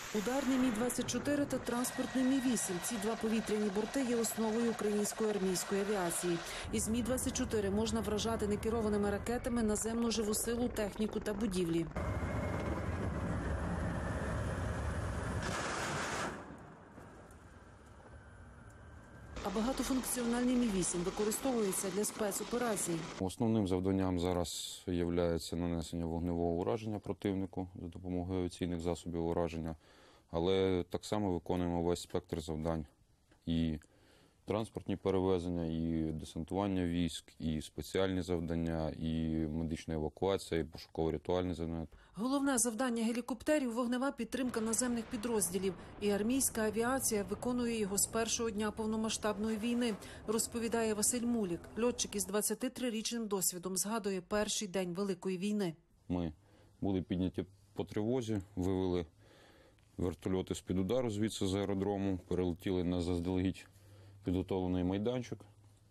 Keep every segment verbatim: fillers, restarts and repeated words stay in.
Ударний Мі двадцять чотири та транспортний Мі вісім. Ці два повітряні борти є основою української армійської авіації. Із Мі двадцять чотири можна вражати некерованими ракетами наземну живу силу, техніку та будівлі. А багатофункціональний Мі вісім використовується для спецоперацій. Основним завданням зараз є нанесення вогневого ураження противнику за допомогою авіаційних засобів ураження, але так само виконуємо весь спектр завдань. І транспортні перевезення, і десантування військ, і спеціальні завдання, і медична евакуація, і пошуково-рятувальні завдання. Головне завдання гелікоптерів – вогнева підтримка наземних підрозділів. І армійська авіація виконує його з першого дня повномасштабної війни, розповідає Василь Мулік. Льотчик із двадцятитрирічним досвідом згадує перший день Великої війни. Ми були підняті по тривозі, вивели вертольоти з-під удару звідси з аеродрому, перелетіли на заздалегідь підготовлений майданчик.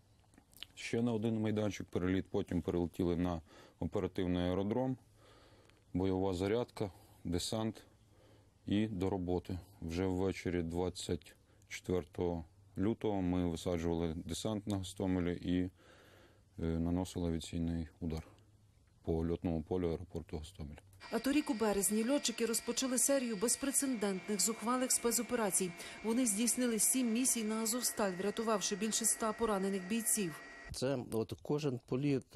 Ще на один майданчик переліт, потім перелетіли на оперативний аеродром, бойова зарядка, десант і до роботи. Вже ввечері двадцять четвертого лютого ми висаджували десант на Гостомелі і наносили авіаційний удар по льотному полю аеропорту Гостомель. А торік у березні льотчики розпочали серію безпрецедентних зухвалих спецоперацій. Вони здійснили сім місій на Азовсталь, врятувавши більше ста поранених бійців. Це от кожен політ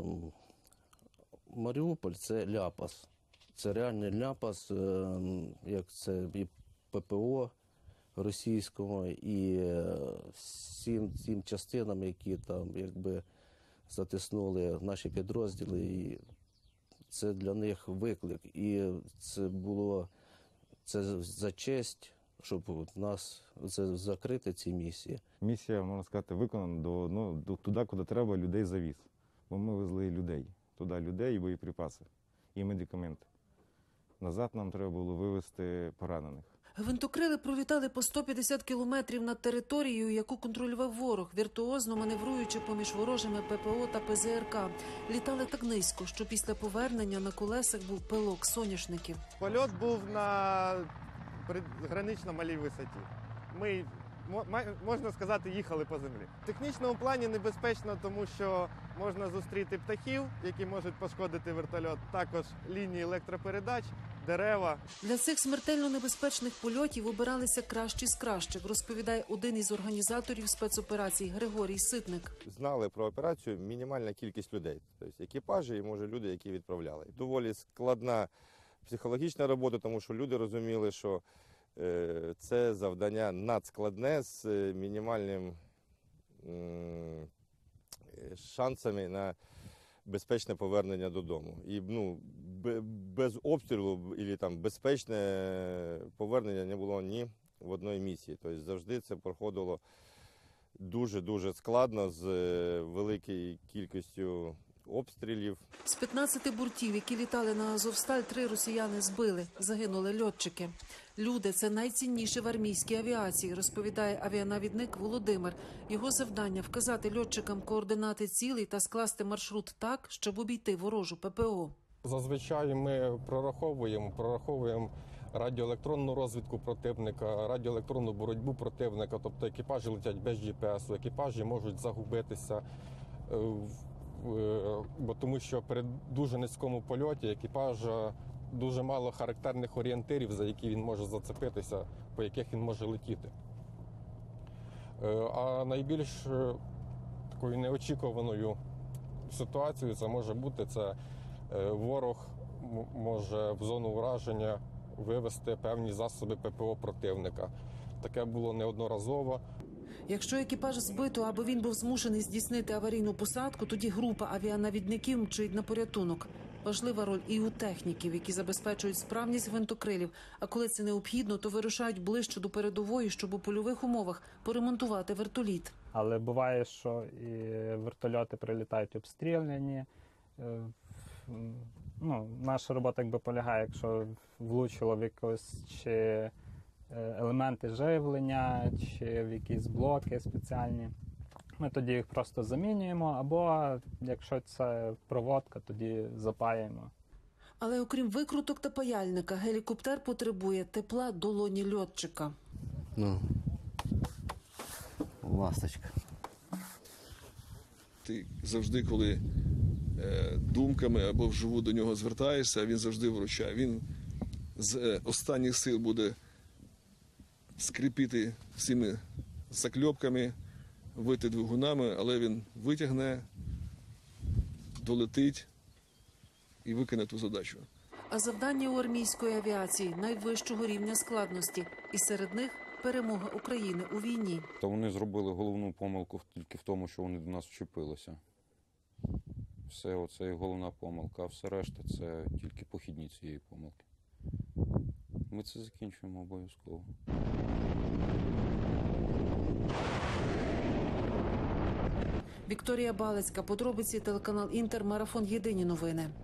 Маріуполь – це ляпас. Це реальний ляпас, як це і ППО російського, і всім цим частинам, які там якби затиснули наші підрозділи. І це для них виклик. І це було це за честь, щоб нас це закрити ці місії. Місія, можна сказати, виконана до, ну, до, туди, куди треба, людей завіз. Бо ми везли людей. Туди людей і боєприпаси, і медикаменти. Назад нам треба було вивезти поранених. Гвинтокрили пролітали по сто п'ятдесят кілометрів над територією, яку контролював ворог, віртуозно маневруючи поміж ворожими ППО та ПЗРК. Літали так низько, що після повернення на колесах був пилок соняшників. Польот був на гранично малій висоті. Ми, можна сказати, їхали по землі. В технічному плані небезпечно, тому що можна зустріти птахів, які можуть пошкодити вертольот, також лінії електропередач, дерева. Для цих смертельно небезпечних польотів обиралися кращі з кращих, розповідає один із організаторів спецоперацій Григорій Ситник. Знали про операцію мінімальна кількість людей, тобто екіпажі і, може, люди, які відправляли. Доволі складна психологічна робота, тому що люди розуміли, що це завдання надскладне з мінімальним шансами на безпечне повернення додому. І ну, без обстрілу або там безпечне повернення не було ні в одній місії. Тобто завжди це проходило дуже-дуже складно з великою кількістю обстрілів. З п'ятнадцяти бортів, які літали на Азовсталь, три росіяни збили. Загинули льотчики. Люди – це найцінніше в армійській авіації, розповідає авіанавідник Володимир. Його завдання – вказати льотчикам координати цілей та скласти маршрут так, щоб обійти ворожу ППО. Зазвичай ми прораховуємо, прораховуємо радіоелектронну розвідку противника, радіоелектронну боротьбу противника, тобто екіпажі летять без джі пі ес, екіпажі можуть загубитися, бо тому що при дуже низькому польоті екіпажа дуже мало характерних орієнтирів, за які він може зацепитися, по яких він може летіти. А найбільш такою неочікуваною ситуацією це може бути, це ворог може в зону ураження вивести певні засоби ППО противника. Таке було неодноразово. Якщо екіпаж збито або він був змушений здійснити аварійну посадку, тоді група авіанавідників мчить на порятунок. Важлива роль і у техніків, які забезпечують справність гвинтокрилів. А коли це необхідно, то вирушають ближче до передової, щоб у польових умовах поремонтувати вертоліт. Але буває, що і вертольоти прилітають обстріляні. Ну, наша робота якби полягає, якщо влучило в якось чи елементи живлення, чи в якісь блоки спеціальні. Ми тоді їх просто замінюємо, або якщо це проводка, тоді запаяємо. Але окрім викруток та паяльника, гелікоптер потребує тепла долоні льотчика. Ну, ласточка. Ти завжди, коли е, думками або вживу до нього звертаєшся, він завжди вручає. Він з е, останніх сил буде скріпіти всіми закльопками, вити двигунами, але він витягне, долетить і виконе ту задачу. А завдання у армійської авіації найвищого рівня складності. І серед них перемога України у війні. Та вони зробили головну помилку тільки в тому, що вони до нас вчепилися. Все, оце і головна помилка, а все решта – це тільки похідні цієї помилки. Ми це закінчуємо обов'язково. Вікторія Балицька, подробиці, телеканал «Інтер», марафон «Єдині новини».